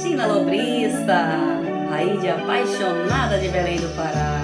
Gina Lobrista, rainha de apaixonada de Belém do Pará.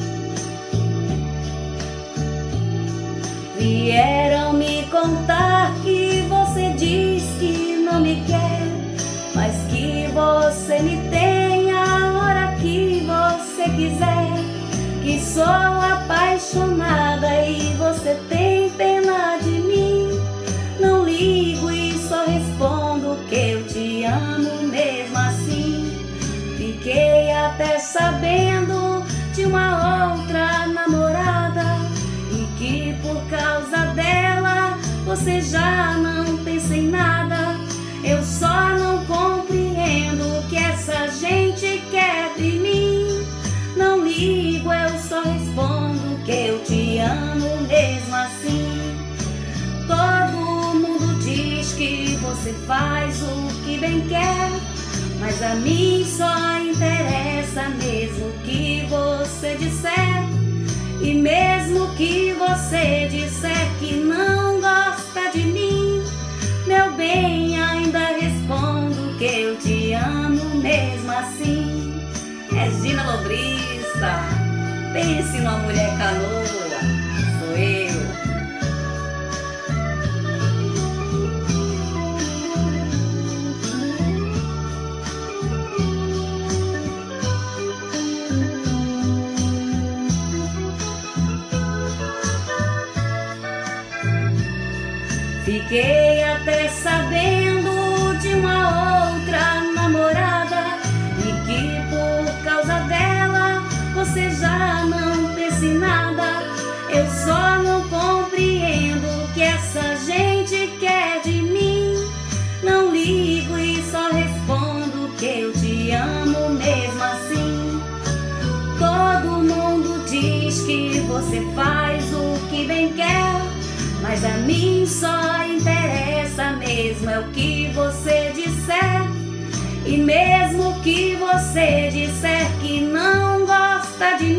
Vieram me contar que você diz que não me quer, mas que você me tem a hora que você quiser. Que sou apaixonada e você tem pena de mim. Não ligo e só respondo que eu te amo mesmo assim. Fiquei até sabendo de uma outra namorada e que por causa dela você já não pensa em nada. Eu só não compreendo o que essa gente quer de mim. Não ligo, eu só respondo que eu te amo mesmo assim. Todo mundo diz que você faz o que bem quer, mas a mim só interessa mesmo o que você disser. E mesmo que você disser que não gosta de mim, meu bem, ainda respondo que eu te amo mesmo assim. É Gina Lobrista, pense numa mulher canoa, sou eu. Fiquei até sabendo de uma outra namorada e que por causa dela você já não pensa em nada. Eu só não compreendo o que essa gente quer de mim. Não ligo e só respondo que eu te amo mesmo assim. Todo mundo diz que você faz o que bem quer, mas a mim só interessa mesmo é o que você disser. E mesmo que você disser que não gosta de